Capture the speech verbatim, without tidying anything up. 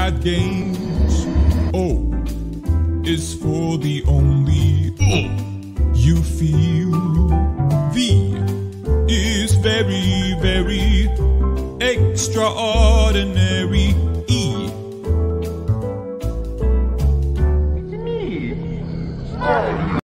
at games. O is for the only O you feel. V is very, very extraordinary.